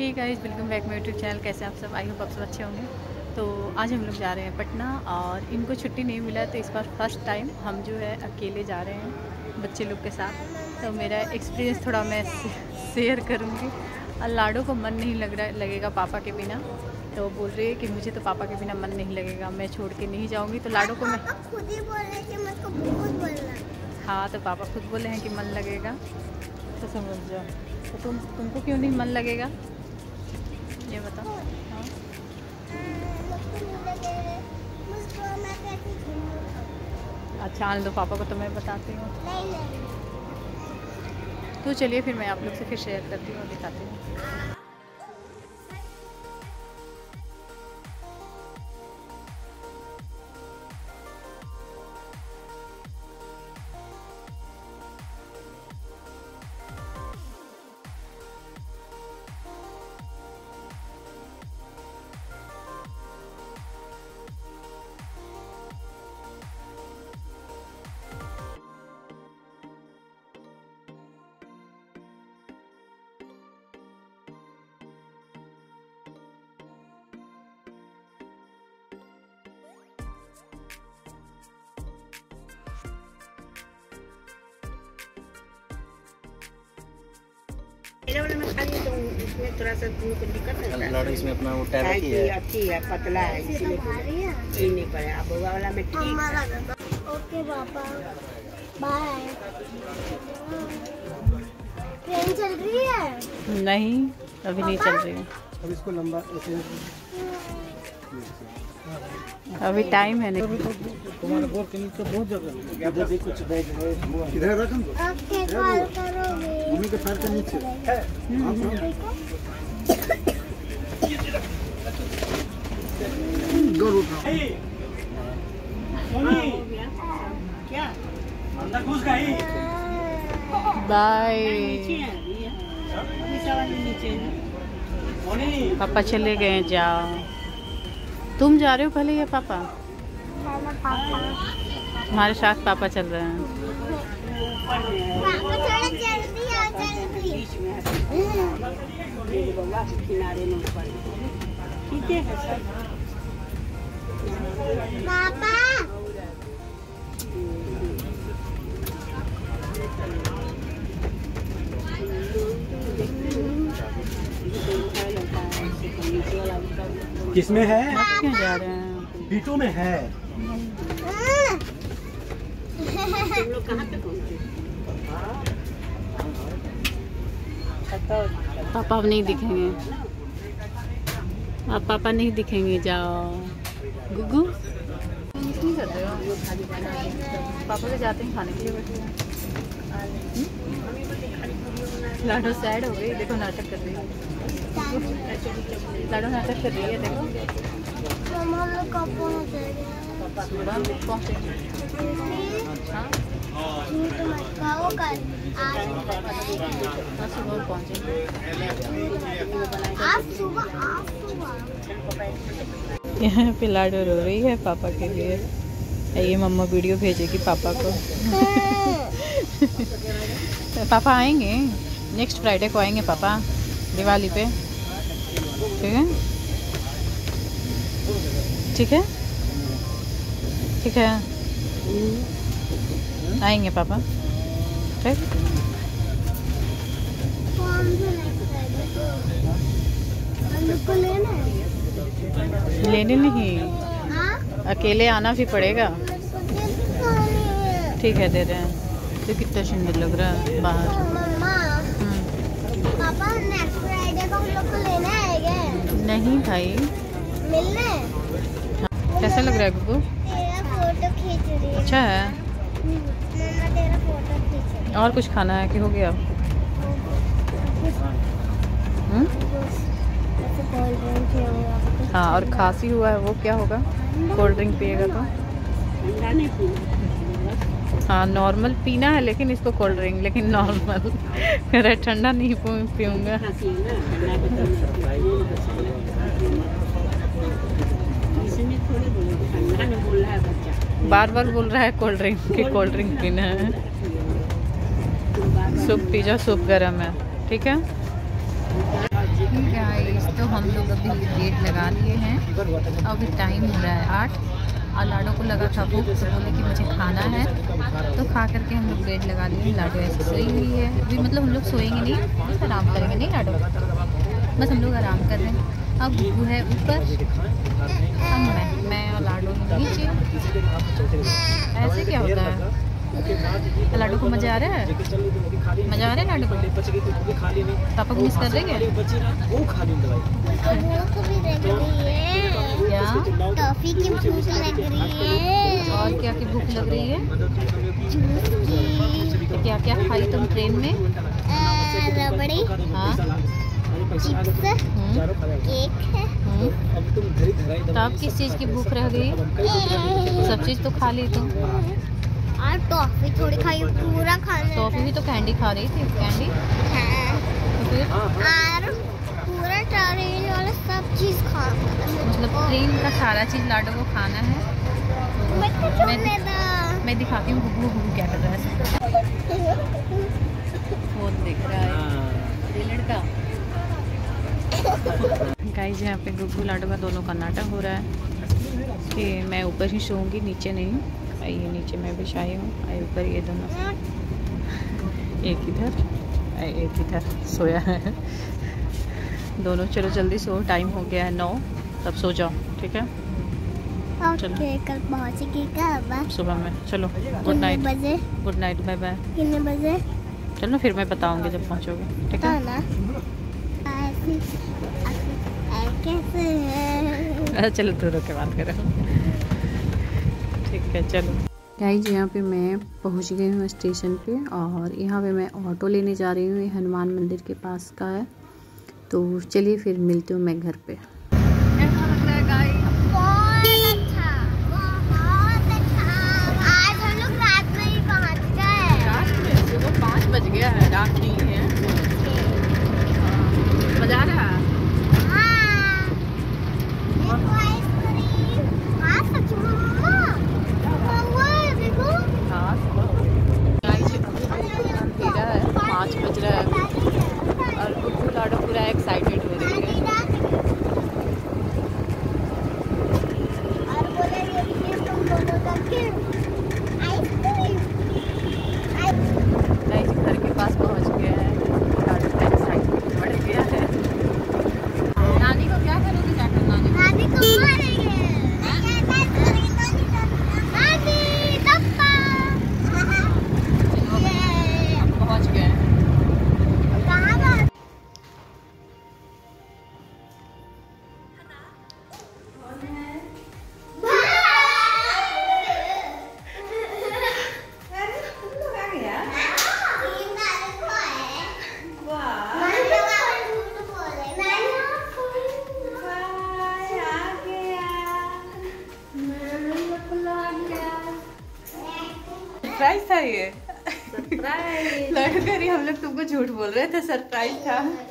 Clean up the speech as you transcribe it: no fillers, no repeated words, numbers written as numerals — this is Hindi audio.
ठीक है, welcome back my YouTube channel. कैसे आप सब? आई होप आप सब अच्छे होंगे। तो आज हम लोग जा रहे हैं पटना और इनको छुट्टी नहीं मिला तो इस बार फर्स्ट टाइम हम जो है अकेले जा रहे हैं बच्चे लोग के साथ। तो मेरा एक्सपीरियंस थोड़ा मैं शेयर करूँगी। और लाडो को मन नहीं लगेगा पापा के बिना। तो बोल रही है कि मुझे तो पापा के बिना मन नहीं लगेगा, मैं छोड़ के नहीं जाऊँगी। तो लाडो को मैं खुद ही बोल रहे कि मुझको बहुत बोलना। हाँ, तो पापा खुद बोले हैं कि मन लगेगा तो समझ जाओ। तो तुमको क्यों नहीं मन लगेगा ये बताओ। हाँ, अच्छा आने दो पापा को, तो मैं बताती हूँ। तो चलिए फिर मैं आप लोग से फिर शेयर करती हूँ, दिखाती हूँ। इसमें थोड़ा सा तुमको दिक्कत है। इसमें अपना वो टायर है, अच्छी है, पतला है, इसलिए ये नहीं पड़ा। अब वो वाला में ठीक है। ओके पापा, बाय। ट्रेन चल रही है? नहीं, अभी नहीं चल रही है। अब इसको लंबा अभी टाइम है नहीं। तुम्हारे बोर्ड के नीचे बहुत जगह इधर भी कुछ बैग है, इधर रखन दो। ओके, कॉल करोगे मम्मी के सर के नीचे दो उठाओ। क्या अंदर घुस गई। बाय। पापा चले गए, जाओ। तुम जा रहे हो पहले या पापा? हमारे साथ पापा चल रहे हैं। पापा थोड़ा जल्दी आ, जल्दी। किनारे में ऊपर ठीक है पापा। किसमें है? आप क्यों जा रहे हैं? बीटू में है। तुम लोग कहाँ पे पहुँचे? पापा अब नहीं दिखेंगे, अब पापा नहीं दिखेंगे, जाओ। गुगू नहीं करते हो? पापा तो जाते हैं खाने के लिए बैठे हैं। लाडो सैड हो गई, देखो नाटक कर रही है। लाडो नाटक कर रही है, देखो। हम लोग कब पहुँचेंगे? सुबह पहुँचेंगे। हाँ, झूठ मत कहो, कल आज सुबह पहुँचेंगे। आज सुबह यहाँ पे लाडो रो रही है पापा के लिए। ये मम्मा वीडियो भेजेगी पापा को। पापा आएंगे नेक्स्ट फ्राइडे को, आएंगे पापा दिवाली पे। ठीक है, ठीक है, ठीक है, आएंगे पापा। ठीक, लेने नहीं, अकेले आना भी पड़ेगा। ठीक है, दे रहे हैं। तो कितना सुंदर लग रहा है बाहर। पापा नेक्स्ट फ्राइडे को हम लोग को लेने आएंगे। नहीं भाई, मिलने। कैसा लग रहा है गुगू? तेरा फोटो खींच रही है। अच्छा है। मम्मा तेरा फोटो खींच रही है। और कुछ खाना है कि हो गया? हाँ, और खांसी हुआ है, वो क्या होगा? कोल्ड ड्रिंक पिएगा तो? हाँ, नॉर्मल पीना है, लेकिन इसको कोल्ड ड्रिंक, लेकिन नॉर्मल। ठंडा नहीं पीऊँगा। बार बार बोल रहा है कोल्ड ड्रिंक की, कोल्ड ड्रिंक पीना है। सूप पी जाओ, सूप गर्म है। ठीक है। हम लोग अभी गेट लगा लिए हैं। अभी टाइम हो रहा है 8 और लाडो को लगा था भूख, तो बोले कि मुझे खाना है, तो खा करके हम लोग गेट लगा लिए। लाडो ऐसे सोई हुई है अभी, मतलब हम लोग सोएंगे नहीं, बस आराम करेंगे। नहीं लाडो, बस हम लोग आराम कर रहे हैं। अब गुगू है ऊपर, हम मैं और लाडो नीचे। ऐसे क्या होता है? लाडू को मजा आ रहा है? मजा आ रहा है लाडू को? पापा को मिस कर रहे हैं क्या? टॉफी की भूख लग रही है। और क्या की भूख लग रही है? तो क्या क्या खाई तुम ट्रेन में? रबड़ी, हाँ, चिप्स, केक है। तो अब किस चीज़ की भूख रह गई? सब चीज़ तो खा ली तुम। और टॉफी थोड़ी खाई, पूरा खाना। टॉफी भी तो कैंडी खा रही थी, कैंडी। हाँ। तो फिर और पूरा ट्रेन वाला सब चीज़ खा, मतलब ट्रेन का सारा चीज़ लाडो को खाना है। मैं दिखाती हूँ गुगू गुगू क्या कर रहा है। फोन देख रहा है ये लड़का। गाइस यहाँ पे गुगू लाडो का दोनों का नाटक हो रहा है कि मैं ऊपर ही सोऊंगी, नीचे नहीं। ये नीचे मैं बिछाई हूँ, ऊपर ये दोनों, एक इधर सोया है दोनों। चलो जल्दी सो, टाइम हो गया है 9, तब सो जाओ, ठीक है? चलो कल पहुँचेगी कब? सुबह में। चलो good night, good night, bye bye. कितने बजे? चलो फिर मैं बताऊंगी जब पहुँचोगे, ठीक है ना? कैसे है? चलो दूर होकर बात करो, ठीक है? चलो गाइस, यहाँ पे मैं पहुँच गई हूँ स्टेशन पे, और यहाँ पे मैं ऑटो लेने जा रही हूँ। ये हनुमान मंदिर के पास का है, तो चलिए फिर मिलती हूँ मैं घर पे। कैसा लग रहा है गाइस? बहुत अच्छा। आज हम लोग रात में ही पहुँच गए। रात में? सुबह 5 बज गया है, रात नहीं है। मजा आ रहा है? पूरा एक्साइटेड हो रही है। घर के पास पहुंच गया है, एक्साइटमेंट बढ़ गया है। नानी को क्या करोगी जाकर? नानी को मारेंगे। पहुंच गए हैं। सरप्राइज था ये। सरप्राइज लड़करी, हम लोग तुमको झूठ बोल रहे थे, सरप्राइज था।